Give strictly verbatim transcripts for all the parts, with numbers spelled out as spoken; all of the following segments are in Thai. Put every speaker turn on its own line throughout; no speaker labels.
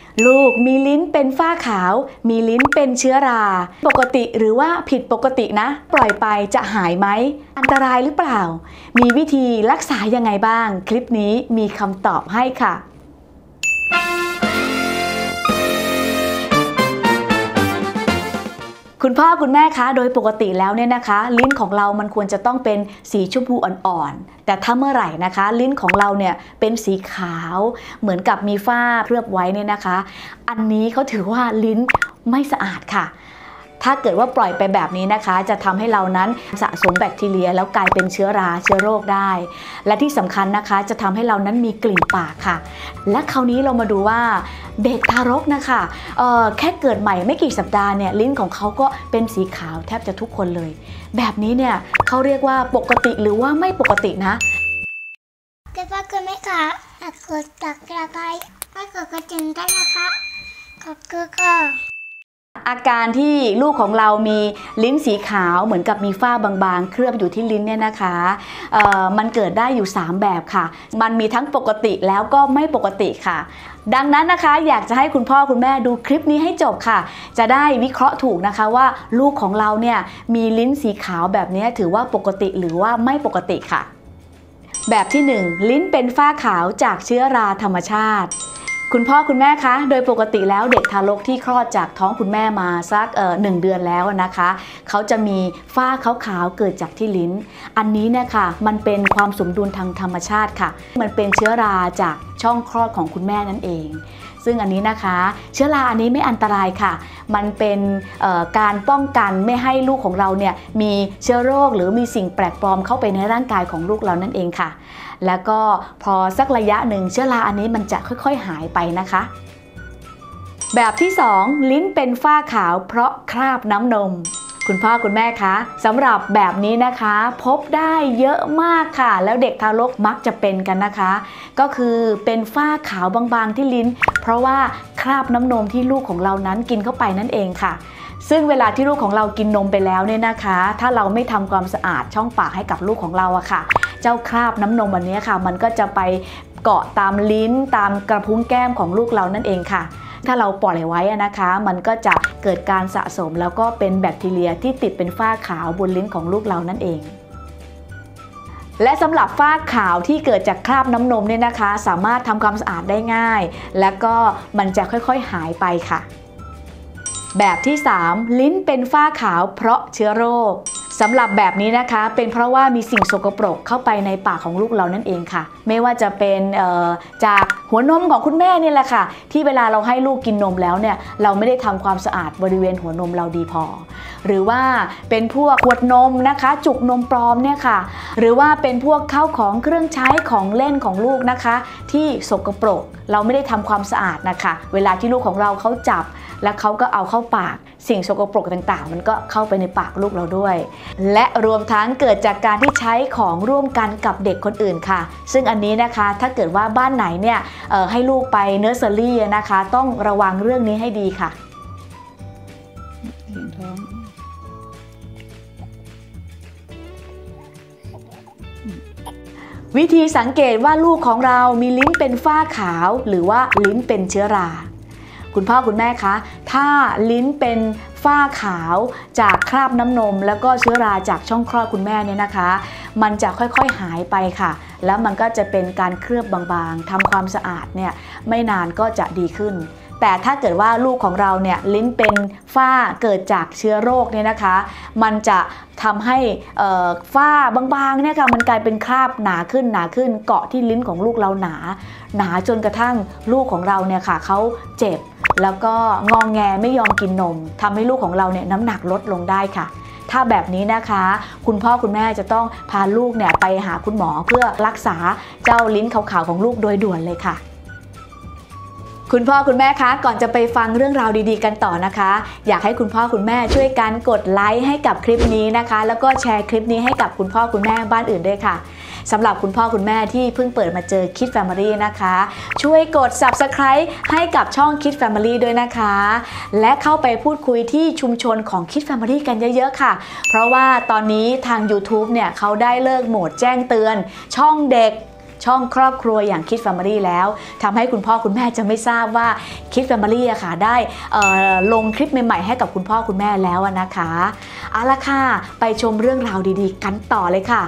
ลูกมีลิ้นเป็นฝ้าขาวมีลิ้นเป็นเชื้อราปกติหรือว่าผิดปกตินะปล่อยไปจะหายไหมอันตรายหรือเปล่ามีวิธีรักษายังไงบ้างคลิปนี้มีคำตอบให้ค่ะคุณพ่อคุณแม่คะโดยปกติแล้วเนี่ยนะคะลิ้นของเรามันควรจะต้องเป็นสีชมพูอ่อนๆแต่ถ้าเมื่อไหร่นะคะลิ้นของเราเนี่ยเป็นสีขาวเหมือนกับมีฝ้าเคลือบไว้เนี่ยนะคะอันนี้เขาถือว่าลิ้นไม่สะอาดค่ะถ้าเกิดว่าปล่อยไปแบบนี้นะคะจะทำให้เรานั้นสะสมแบคทีเรียแล้วกลายเป็นเชื้อราเชื้อโรคได้และที่สำคัญนะคะจะทำให้เรานั้นมีกลิ่นปากค่ะและคราวนี้เรามาดูว่าเด็กทารกนะคะเอ่อแค่เกิดใหม่ไม่กี่สัปดาห์เนี่ยลิ้นของเขาก็เป็นสีขาวแทบจะทุกคนเลยแบบนี้เนี่ยเขาเรียกว่าปกติหรือว่าไม่ปกตินะ
แต่ว่าคุณแม่คะหากเกิดจากอะไรถ้าเกิดกระจินได้นะคะขอบคุณค่ะ
อาการที่ลูกของเรามีลิ้นสีขาวเหมือนกับมีฝ้าบางๆเคลือบอยู่ที่ลิ้นเนี่ยนะคะเอ่อมันเกิดได้อยู่สามแบบค่ะมันมีทั้งปกติแล้วก็ไม่ปกติค่ะดังนั้นนะคะอยากจะให้คุณพ่อคุณแม่ดูคลิปนี้ให้จบค่ะจะได้วิเคราะห์ถูกนะคะว่าลูกของเราเนี่ยมีลิ้นสีขาวแบบนี้ถือว่าปกติหรือว่าไม่ปกติค่ะแบบที่หนึ่งลิ้นเป็นฝ้าขาวจากเชื้อราธรรมชาติคุณพ่อคุณแม่คะโดยปกติแล้วเด็กทารกที่คลอดจากท้องคุณแม่มาสักเอ่อหนึ่งเดือนแล้วนะคะเขาจะมีฝ้าขาวๆเกิดจากที่ลิ้นอันนี้เนี่ยค่ะมันเป็นความสมดุลทางธรรมชาติค่ะมันเป็นเชื้อราจากช่องคลอดของคุณแม่นั่นเองซึ่งอันนี้นะคะเชื้อราอันนี้ไม่อันตรายค่ะมันเป็นการป้องกันไม่ให้ลูกของเราเนี่ยมีเชื้อโรคหรือมีสิ่งแปลกปลอมเข้าไปในร่างกายของลูกเรานั่นเองค่ะแล้วก็พอสักระยะหนึ่งเชื้อราอันนี้มันจะค่อยๆหายไปนะคะแบบที่สองลิ้นเป็นฝ้าขาวเพราะคราบน้ำนมคุณพ่อคุณแม่คะสำหรับแบบนี้นะคะพบได้เยอะมากค่ะแล้วเด็กทารกมักจะเป็นกันนะคะก็คือเป็นฝ้าขาวบางๆที่ลิ้นเพราะว่าคราบน้ำนมที่ลูกของเรานั้นกินเข้าไปนั่นเองค่ะซึ่งเวลาที่ลูกของเรากินนมไปแล้วเนี่ยนะคะถ้าเราไม่ทำความสะอาดช่องปากให้กับลูกของเราอะค่ะเจ้าคราบน้ำนมอันนี้ค่ะมันก็จะไปเกาะตามลิ้นตามกระพุ้งแก้มของลูกเรานั่นเองค่ะถ้าเราปล่อยไว้นะคะมันก็จะเกิดการสะสมแล้วก็เป็นแบคทีเรียที่ติดเป็นฝ้าขาวบนลิ้นของลูกเรานั่นเองและสำหรับฝ้าขาวที่เกิดจากคราบน้ำนมเนี่ยนะคะสามารถทำความสะอาดได้ง่ายและก็มันจะค่อยๆหายไปค่ะแบบที่สามลิ้นเป็นฝ้าขาวเพราะเชื้อโรคสำหรับแบบนี้นะคะเป็นเพราะว่ามีสิ่งสกปรกเข้าไปในปากของลูกเรานั่นเองค่ะไม่ว่าจะเป็นจากหัวนมของคุณแม่นี่แหละค่ะที่เวลาเราให้ลูกกินนมแล้วเนี่ยเราไม่ได้ทำความสะอาดบริเวณหัวนมเราดีพอหรือว่าเป็นพวกขวดนมนะคะจุกนมปลอมเนี่ยค่ะหรือว่าเป็นพวกข้าวของเครื่องใช้ของเล่นของลูกนะคะที่สกปรกเราไม่ได้ทำความสะอาดนะคะเวลาที่ลูกของเราเขาจับแล้วเขาก็เอาเข้าปากสิ่งสกปรกต่างๆมันก็เข้าไปในปากลูกเราด้วยและรวมทั้งเกิดจากการที่ใช้ของร่วมกันกับเด็กคนอื่นค่ะซึ่งอันนี้นะคะถ้าเกิดว่าบ้านไหนเนี่ยให้ลูกไปเนอร์เซอรี่นะคะต้องระวังเรื่องนี้ให้ดีค่ะวิธีสังเกตว่าลูกของเรามีลิ้นเป็นฝ้าขาวหรือว่าลิ้นเป็นเชื้อราคุณพ่อคุณแม่คะถ้าลิ้นเป็นฝ้าขาวจากคราบน้ำนมแล้วก็เชื้อราจากช่องคลอดคุณแม่เนี่ยนะคะมันจะค่อยๆหายไปค่ะแล้วมันก็จะเป็นการเคลือบบางๆทำความสะอาดเนี่ยไม่นานก็จะดีขึ้นแต่ถ้าเกิดว่าลูกของเราเนี่ยลิ้นเป็นฝ้าเกิดจากเชื้อโรคเนี่ยนะคะมันจะทำให้ฝ้าบางๆเนี่ยค่ะมันกลายเป็นคราบหนาขึ้นหนาขึ้นเกาะที่ลิ้นของลูกเราหนาหนาจนกระทั่งลูกของเราเนี่ยค่ะเขาเจ็บแล้วก็งองแงไม่ยอมกินนมทำให้ลูกของเราเนี่ยน้ำหนักลดลงได้ค่ะถ้าแบบนี้นะคะคุณพ่อคุณแม่จะต้องพาลูกเนี่ยไปหาคุณหมอเพื่อรักษาเจ้าลิ้นขาวๆของลูกโดยด่วนเลยค่ะคุณพ่อคุณแม่คะก่อนจะไปฟังเรื่องราวดีๆกันต่อนะคะอยากให้คุณพ่อคุณแม่ช่วยกันกดไลค์ให้กับคลิปนี้นะคะแล้วก็แชร์คลิปนี้ให้กับคุณพ่อคุณแม่บ้านอื่นด้วยค่ะสำหรับคุณพ่อคุณแม่ที่เพิ่งเปิดมาเจอ Kids Family นะคะช่วยกด ซับสไครบ์ ให้กับช่อง Kids Family ด้วยนะคะและเข้าไปพูดคุยที่ชุมชนของ Kids Family กันเยอะๆค่ะเพราะว่าตอนนี้ทาง ยูทูบ เนี่ยเขาได้เลิกโหมดแจ้งเตือนช่องเด็กช่องครอบครัวอย่างคิด Family แล้วทำให้คุณพ่อคุณแม่จะไม่ทราบว่าคิด Family อะค่ะได้ลงคลิปใหม่ๆให้กับคุณพ่อคุณแม่แล้วนะคะเอาละค่ะไปชมเรื่องราวดีๆกันต่อเลยค่ะ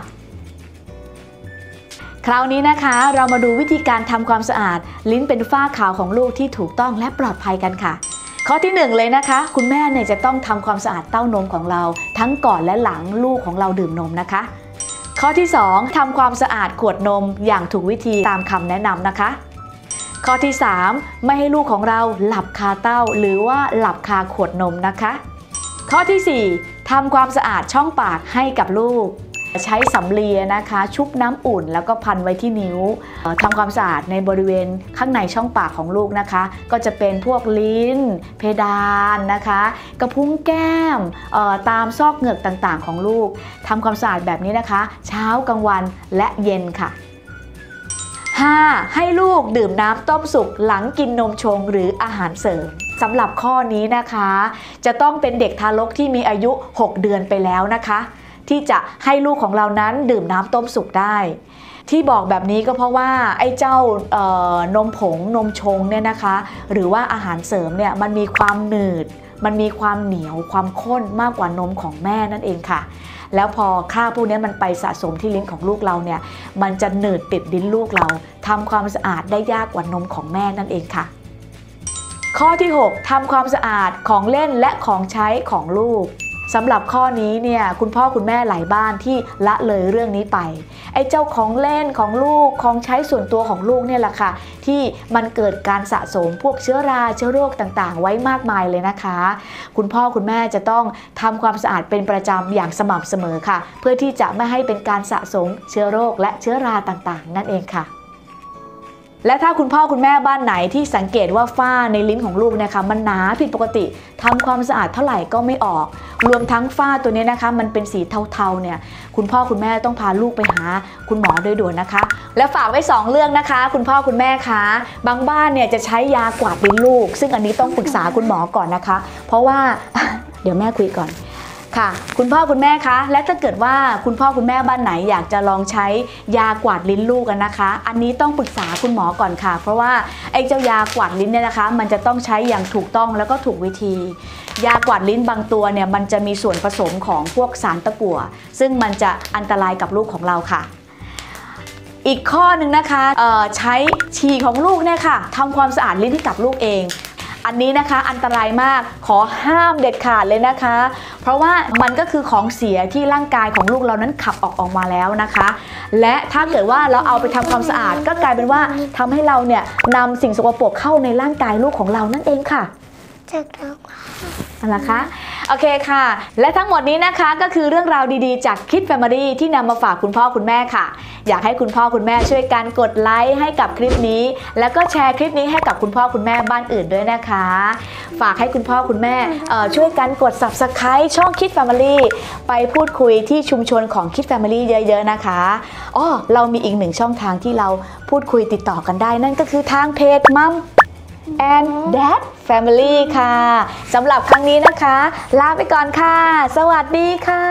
คราวนี้นะคะเรามาดูวิธีการทำความสะอาดลิ้นเป็นฝ้าขาวของลูกที่ถูกต้องและปลอดภัยกันค่ะข้อที่หนึ่งเลยนะคะคุณแม่เนี่ยจะต้องทำความสะอาดเต้านมของเราทั้งก่อนและหลังลูกของเราดื่มนมนะคะข้อที่สองทำความสะอาดขวดนมอย่างถูกวิธีตามคำแนะนำนะคะข้อที่สามไม่ให้ลูกของเราหลับคาเต้าหรือว่าหลับคาขวดนมนะคะข้อที่สี่ทำความสะอาดช่องปากให้กับลูกใช้สำเลียนะคะชุบน้ำอุ่นแล้วก็พันไว้ที่นิ้วทำความสะอาดในบริเวณข้างในช่องปากของลูกนะคะก็จะเป็นพวกลิ้นเพดานนะคะกระพุ้งแก้มตามซอกเหงือกต่างๆของลูกทำความสะอาดแบบนี้นะคะเช้ากลางวันและเย็นค่ะ ห้า. ให้ลูกดื่มน้ำต้มสุกหลังกินนมชงหรืออาหารเสริมสำหรับข้อนี้นะคะจะต้องเป็นเด็กทารกที่มีอายุหกเดือนไปแล้วนะคะที่จะให้ลูกของเรานั้นดื่มน้ำต้มสุกได้ที่บอกแบบนี้ก็เพราะว่าไอ้เจ้านมผงนมชงเนี่ยนะคะหรือว่าอาหารเสริมเนี่ยมันมีความหนืดมันมีความเหนียวความข้นมากกว่านมของแม่นั่นเองค่ะแล้วพอคราบพวกนี้มันไปสะสมที่ลิ้นของลูกเราเนี่ยมันจะหนืดติดลิ้นลูกเราทำความสะอาดได้ยากกว่านมของแม่นั่นเองค่ะข้อที่หกทำความสะอาดของเล่นและของใช้ของลูกสำหรับข้อนี้เนี่ยคุณพ่อคุณแม่หลายบ้านที่ละเลยเรื่องนี้ไปไอ้เจ้าของเล่นของลูกของใช้ส่วนตัวของลูกเนี่ยแหละค่ะที่มันเกิดการสะสมพวกเชื้อราเชื้อโรคต่างๆไว้มากมายเลยนะคะคุณพ่อคุณแม่จะต้องทำความสะอาดเป็นประจำอย่างสม่ำเสมอค่ะเพื่อที่จะไม่ให้เป็นการสะสมเชื้อโรคและเชื้อราต่างๆนั่นเองค่ะและถ้าคุณพ่อคุณแม่บ้านไหนที่สังเกตว่าฝ้าในลิ้นของลูกนะคะมันหนาผิดปกติทำความสะอาดเท่าไหร่ก็ไม่ออกรวมทั้งฝ้าตัวนี้นะคะมันเป็นสีเทาๆเนี่ยคุณพ่อคุณแม่ต้องพาลูกไปหาคุณหมอโดยด่วนนะคะและฝากไว้สองเรื่องนะคะคุณพ่อคุณแม่คะบางบ้านเนี่ยจะใช้ยากวาดลิ้นลูกซึ่งอันนี้ต้องปรึกษาคุณหมอก่อนนะคะเพราะว่า เดี๋ยวแม่คุยก่อนค่ะคุณพ่อคุณแม่คะและถ้าเกิดว่าคุณพ่อคุณแม่บ้านไหนอยากจะลองใช้ยากวาดลิ้นลูกกันนะคะอันนี้ต้องปรึกษาคุณหมอก่อนค่ะเพราะว่าไอ้เจ้ายากวาดลิ้นเนี่ยนะคะมันจะต้องใช้อย่างถูกต้องแล้วก็ถูกวิธียากวาดลิ้นบางตัวเนี่ยมันจะมีส่วนผสมของพวกสารตะกั่วซึ่งมันจะอันตรายกับลูกของเราค่ะอีกข้อหนึ่งนะคะใช้ฉี่ของลูกเนี่ยค่ะทำความสะอาดลิ้นให้กับลูกเองอันนี้นะคะอันตรายมากขอห้ามเด็ดขาดเลยนะคะเพราะว่ามันก็คือของเสียที่ร่างกายของลูกเรานั้นขับออกออกมาแล้วนะคะและถ้าเกิดว่าเราเอาไปทำความสะอาดก็กลายเป็นว่าทำให้เราเนี่ยนำสิ่งสกปรกเข้าในร่างกายลูกของเรานั่นเองค่ะ
ถูกต้อง
ค่ะนะคะโอเคค่ะและทั้งหมดนี้นะคะก็คือเรื่องราวดีๆจากคิด Family ที่นำมาฝากคุณพ่อคุณแม่ค่ะอยากให้คุณพ่อคุณแม่ช่วยกันกดไลค์ให้กับคลิปนี้แล้วก็แชร์คลิปนี้ให้กับคุณพ่อคุณแม่บ้านอื่นด้วยนะคะฝากให้คุณพ่อคุณแม่ช่วยกันกด ซับสไครบ์ ช่องคิด Family ไปพูดคุยที่ชุมชนของคิด Family เยอะๆนะคะอ้อเรามีอีกหนึ่งช่องทางที่เราพูดคุยติดต่อกันได้นั่นก็คือทางเพจมัมand Dad Family ค่ะสำหรับครั้งนี้นะคะลาไปก่อนค่ะสวัสดีค่ะ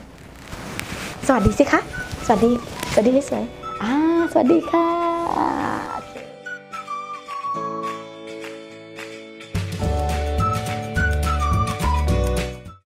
สวัสดีสิคะสวัสดีสวัสดีให้สวยอ่าสวัสดีค่ะ